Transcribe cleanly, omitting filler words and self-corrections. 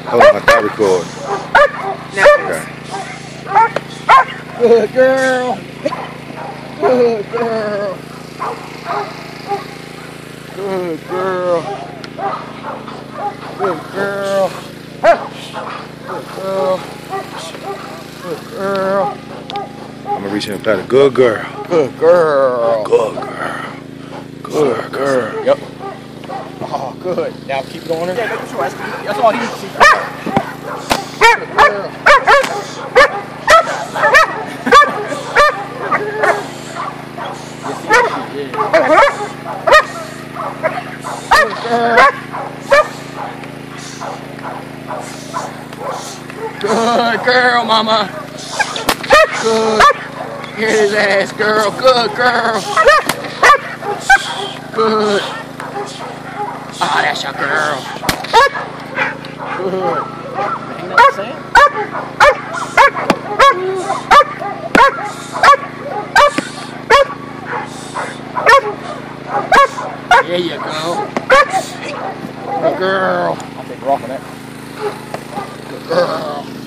Oh, I thought recording. Okay. Good girl. Good girl. Good girl. Good girl. Good girl. Good girl. I'm gonna reach in and pat a good girl. Good girl. Good girl. Good girl. Yep. Oh, good. Now keep going. Yeah, that's sure. That's all he needs to see. Good girl. Good girl, mama. Good. Get his ass, girl. Good girl. Good. Ah, that's your girl. Good. Ain't that the same? There you go. Good girl. I'll take her off of that. Good girl.